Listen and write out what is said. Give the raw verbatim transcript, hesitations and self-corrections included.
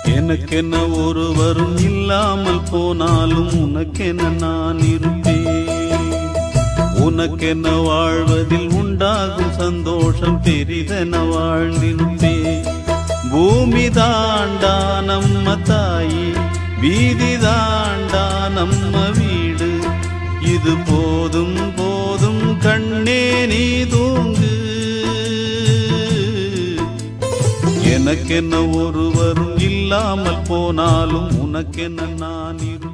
எனக்கென்ன ஒருவரும் இல்லாமல் போனாலும் உனக்கென நான் இருப்பேன். உனக்கென்ன வாழ்வதில் உண்டாகும் சந்தோஷம் பெரிதென வாழ்ந்திருப்பேன். பூமி தாண்டா நம்ம தாயி, வீதி தாண்டா நம்ம வீடு. இது போதும் போதும் கண்ணே நீ தூங்கு. எனக்கென்ன ஒருவரும் இல்லாமல் போனாலும் உனக்கென்ன நான் இரு